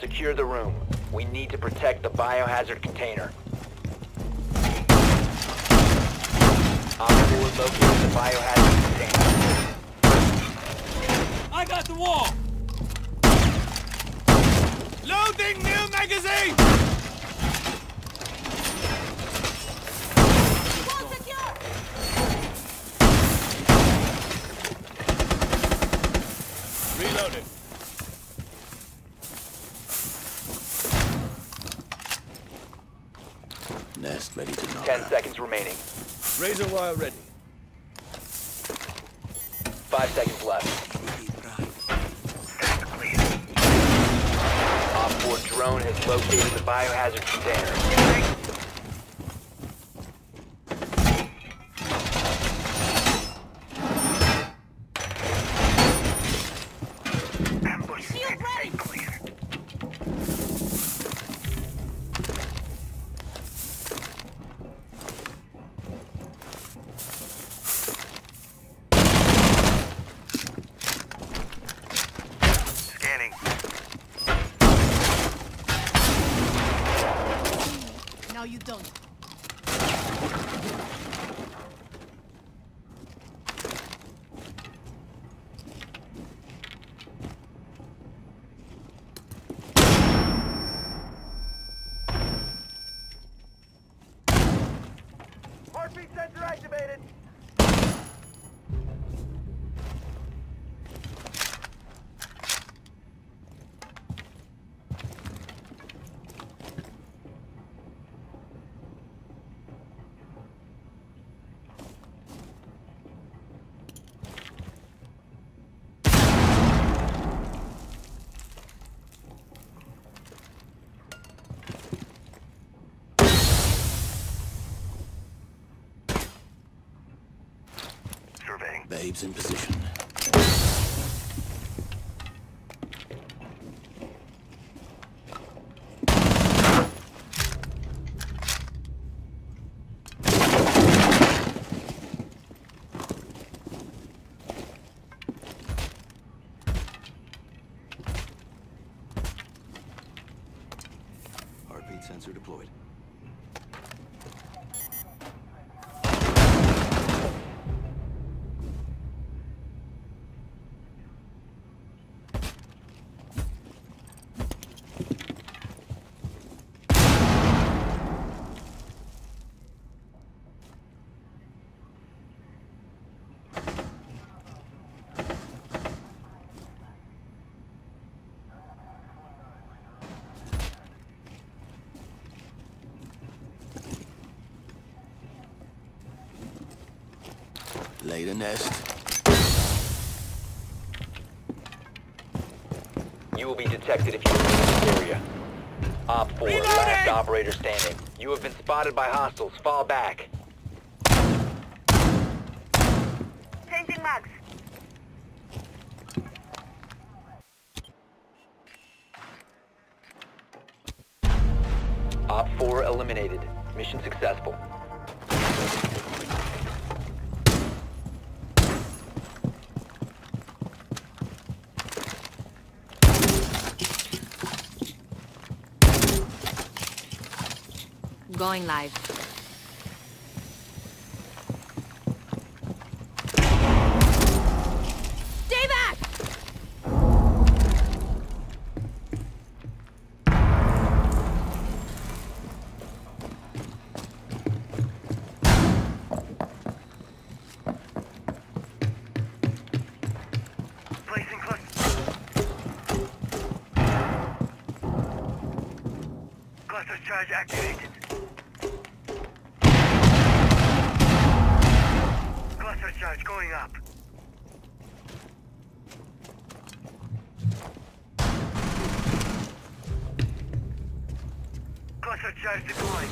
Secure the room. We need to protect the biohazard container. Op 4 located the biohazard container. I got the wall! Loading new magazine! Wall secure! Reloading. Nest ready to knock 10 out. seconds remaining. Razor wire ready. 5 seconds left. Op 4 drone has located the biohazard container. Shield ready! Scanning. Now you don't. Heartbeat sensor activated. Surveying. Babes in position. Heartbeat sensor deployed. Lay the nest. You will be detected if you remain in this area. Op 4, Reloading! last operator standing. You have been spotted by hostiles. Fall back. Changing mags. Op 4 eliminated. Mission successful. Going live. Stay back! Placing cluster. Cluster charge activated. Cluster charge going up. Cluster charge deployed.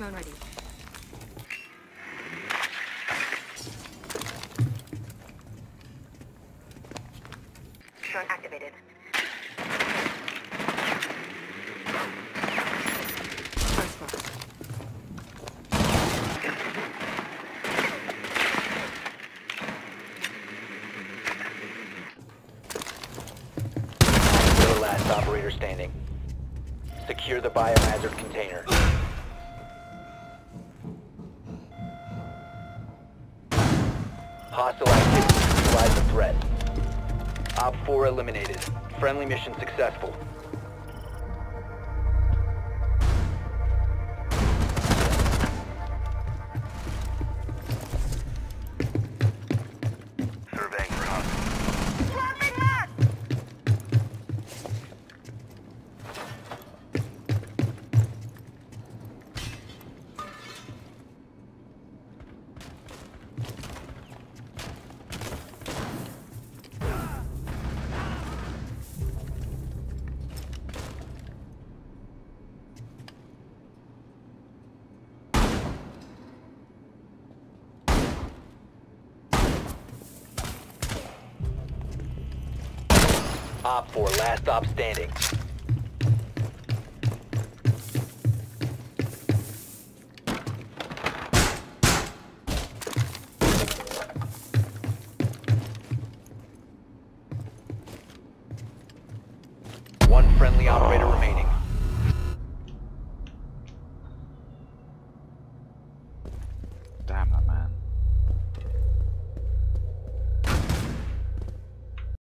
Drone ready. Drone activated. First floor. You're the last operator standing. Secure the biohazard container. Hostile activity neutralize the threat. Op 4 eliminated. Friendly mission successful. Surveying for hostiles. Swapping mag! Op 4 last stop standing. One friendly operator remaining.